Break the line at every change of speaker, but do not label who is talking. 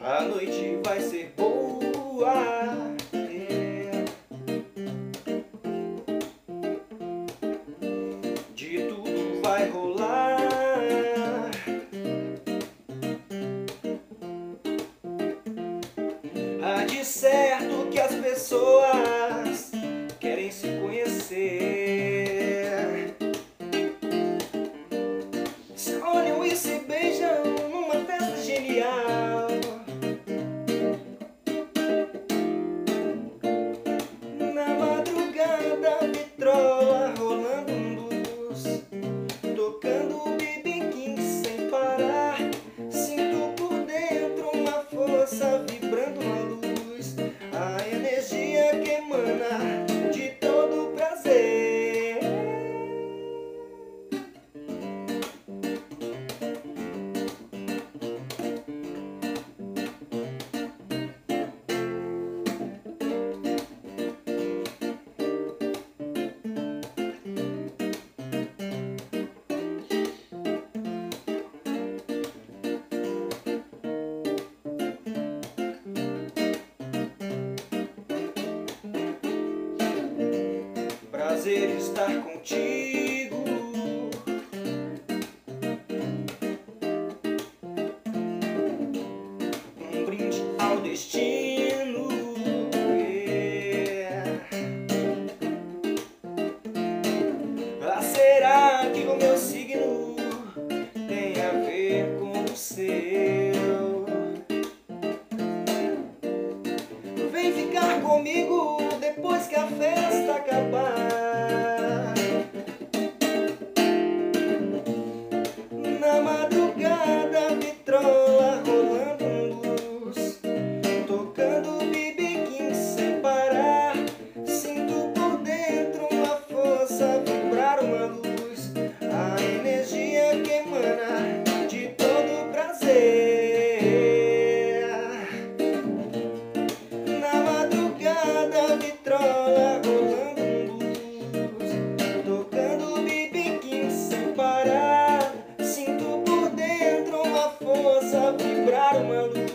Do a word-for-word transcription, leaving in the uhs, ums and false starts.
A noite vai ser boa, é. De tudo vai rolar. Há de certo que as pessoas querem se conhecer, se olham e se beijam numa festa genial. Na madrugada, vitrola rolando um blues, tocando B B King sem parar. Sinto por dentro uma força vibrando uma luz, a energia que emana de todo prazer. Prazer estar contigo, um brinde ao destino, yeah. Ah, será que o meu signo tem a ver com o seu? Vem ficar comigo depois que a festa acabar. Na madrugada, vitrola rolando um blues, tocando B B King sem parar. Sinto por dentro uma força vibrar uma luz, a energia que emana de todo prazer. Na madrugada, vitrola rolando um blues, tocando B B King sem parar. Sinto por dentro uma força vibrar uma luz.